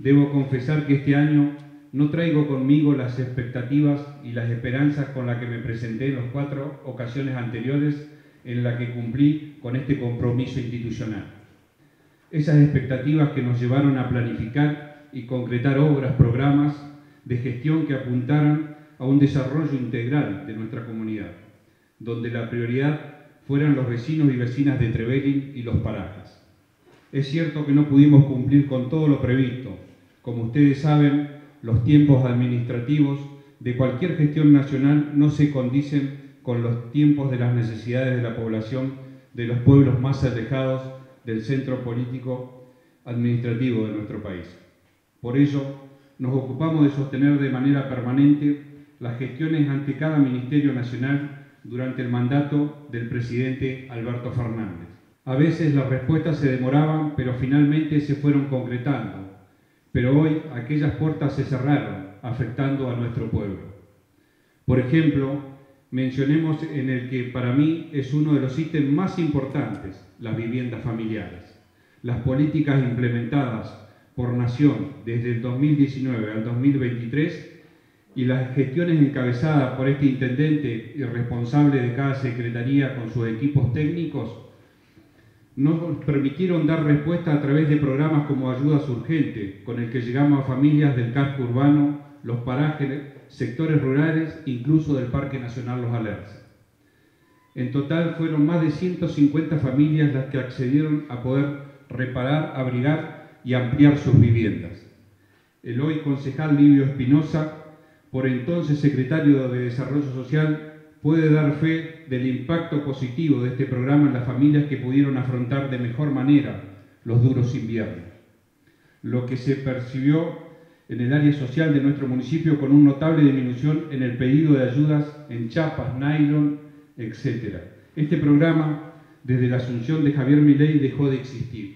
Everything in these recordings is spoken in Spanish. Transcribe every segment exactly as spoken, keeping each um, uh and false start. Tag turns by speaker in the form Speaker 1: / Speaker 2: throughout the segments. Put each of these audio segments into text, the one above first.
Speaker 1: Debo confesar que este año no traigo conmigo las expectativas y las esperanzas con las que me presenté en las cuatro ocasiones anteriores en las que cumplí con este compromiso institucional. Esas expectativas que nos llevaron a planificar y concretar obras, programas de gestión que apuntaran a un desarrollo integral de nuestra comunidad, donde la prioridad fueran los vecinos y vecinas de Trevelin y los parajes. Es cierto que no pudimos cumplir con todo lo previsto. Como ustedes saben, los tiempos administrativos de cualquier gestión nacional no se condicen con los tiempos de las necesidades de la población de los pueblos más alejados del centro político administrativo de nuestro país. Por ello, nos ocupamos de sostener de manera permanente las gestiones ante cada Ministerio Nacional durante el mandato del presidente Alberto Fernández. A veces las respuestas se demoraban, pero finalmente se fueron concretando. Pero hoy aquellas puertas se cerraron, afectando a nuestro pueblo. Por ejemplo, mencionemos en el que para mí es uno de los ítems más importantes, las viviendas familiares. Las políticas implementadas por Nación desde el dos mil diecinueve al dos mil veintitrés y las gestiones encabezadas por este intendente y responsable de cada secretaría con sus equipos técnicos nos permitieron dar respuesta a través de programas como Ayudas Urgentes, con el que llegamos a familias del casco urbano, los parajes, sectores rurales, incluso del Parque Nacional Los Alerces. En total fueron más de ciento cincuenta familias las que accedieron a poder reparar, abrigar y ampliar sus viviendas. El hoy concejal Livio Espinosa, por entonces secretario de Desarrollo Social, puede dar fe del impacto positivo de este programa en las familias que pudieron afrontar de mejor manera los duros inviernos. Lo que se percibió en el área social de nuestro municipio con una notable disminución en el pedido de ayudas en chapas, nylon, etcétera. Este programa, desde la asunción de Javier Milei, dejó de existir.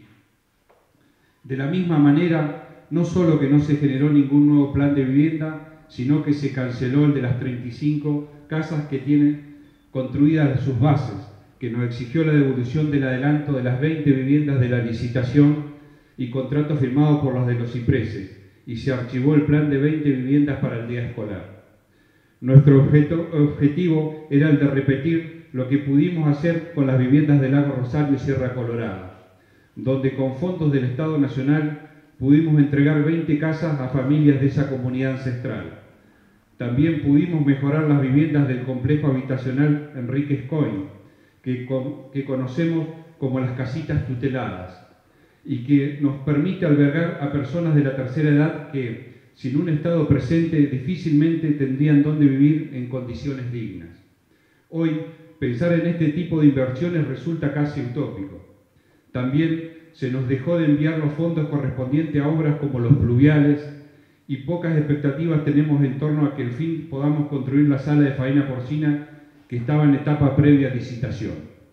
Speaker 1: De la misma manera, no solo que no se generó ningún nuevo plan de vivienda, sino que se canceló el de las treinta y cinco casas que tienen construidas sus bases, que nos exigió la devolución del adelanto de las veinte viviendas de la licitación y contrato firmado por los de los cipreses, y se archivó el plan de veinte viviendas para el día escolar. Nuestro objeto, objetivo era el de repetir lo que pudimos hacer con las viviendas del Lago Rosario y Sierra Colorada, donde con fondos del Estado Nacional pudimos entregar veinte casas a familias de esa comunidad ancestral. También pudimos mejorar las viviendas del complejo habitacional Enríquez Coin, que, con, que conocemos como las casitas tuteladas, y que nos permite albergar a personas de la tercera edad que, sin un Estado presente, difícilmente tendrían dónde vivir en condiciones dignas. Hoy, pensar en este tipo de inversiones resulta casi utópico. También se nos dejó de enviar los fondos correspondientes a obras como los pluviales, y pocas expectativas tenemos en torno a que al fin podamos construir la sala de faena porcina que estaba en etapa previa a licitación.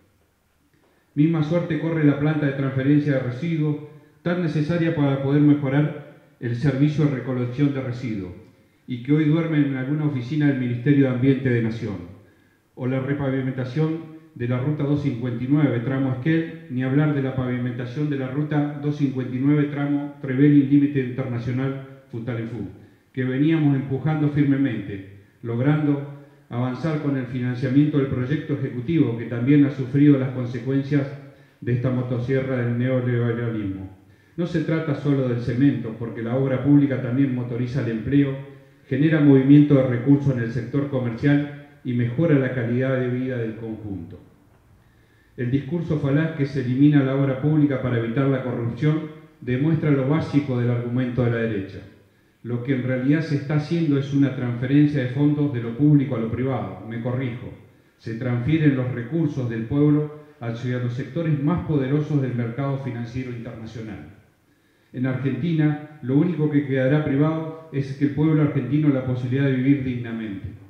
Speaker 1: Misma suerte corre la planta de transferencia de residuos, tan necesaria para poder mejorar el servicio de recolección de residuos, y que hoy duerme en alguna oficina del Ministerio de Ambiente de Nación, o la repavimentación de la ruta doscientos cincuenta y nueve tramo Esquel, ni hablar de la pavimentación de la ruta doscientos cincuenta y nueve tramo Trevelin Límite Internacional Futaleufú, que veníamos empujando firmemente, logrando avanzar con el financiamiento del proyecto ejecutivo, que también ha sufrido las consecuencias de esta motosierra del neoliberalismo. No se trata solo del cemento, porque la obra pública también motoriza el empleo, genera movimiento de recursos en el sector comercial y mejora la calidad de vida del conjunto. El discurso falaz que se elimina la obra pública para evitar la corrupción demuestra lo básico del argumento de la derecha. Lo que en realidad se está haciendo es una transferencia de fondos de lo público a lo privado, me corrijo. Se transfieren los recursos del pueblo hacia los sectores más poderosos del mercado financiero internacional. En Argentina, lo único que quedará privado es que el pueblo argentino la posibilidad de vivir dignamente.